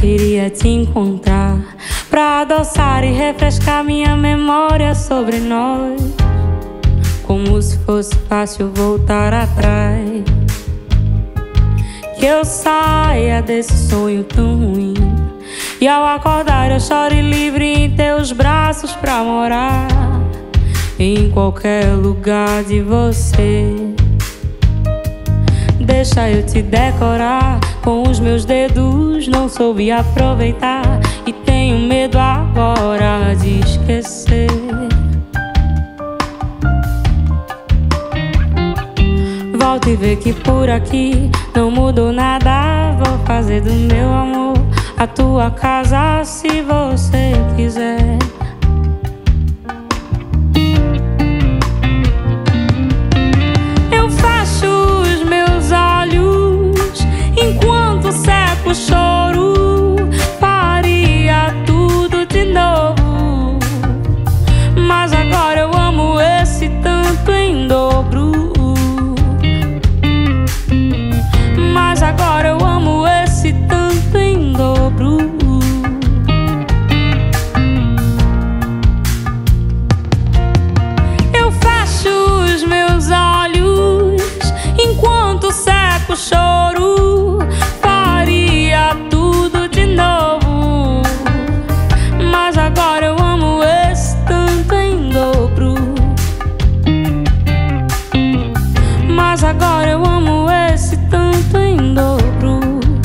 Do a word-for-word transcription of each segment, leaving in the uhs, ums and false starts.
iria te encontrar pra adoçar e refrescar minha memória sobre nós, como se fosse fácil voltar atrás. Que eu saia desse sonho tão ruim e ao acordar eu chore livre em teus braços pra morar em qualquer lugar de você. Deixa eu te decorar com os meus dedos, não soube aproveitar e tenho medo agora de esquecer. Volta e vê que por aqui não mudou nada. Vou fazer do meu amor a tua casa se você quiser. Eu fecho os meus olhos enquanto seco o choro. Faria tudo de novo, mas agora eu amo esse tanto em dobro. Mas agora eu amo esse tanto em dobro. Eu fecho os meus olhos enquanto seco o choro. Faria tudo de novo, mas agora eu amo esse tanto em dobro. Mas agora eu amo esse tanto em dobro.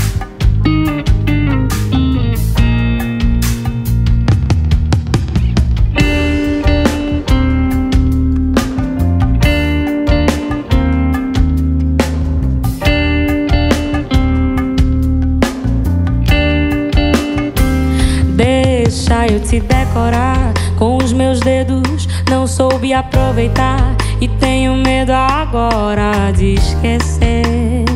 Deixa eu te decorar com os meus dedos, não soube aproveitar e tenho medo agora de esquecer.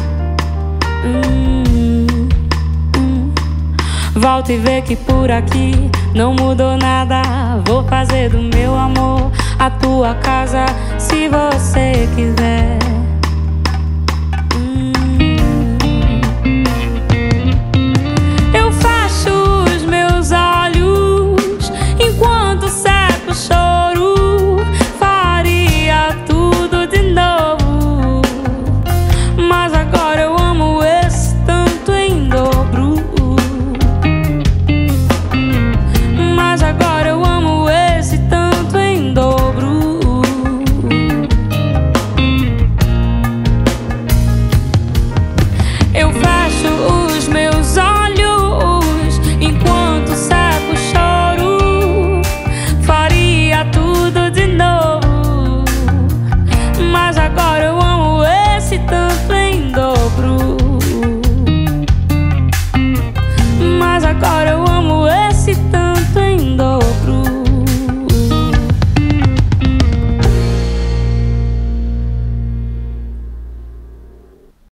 hum, hum. Volta e vê que por aqui não mudou nada. Vou fazer do meu amor a tua casa se você quiser. hum. Eu fecho os meus olhos enquanto seco o choro. Faria tudo de novo, mas agora eu amo esse tanto em dobro. Mas agora eu amo esse tanto em dobro. Eu fecho os meus olhos enquanto seco o choro. Faria tudo de novo, mas agora eu amo esse tanto em dobro. Mas agora eu amo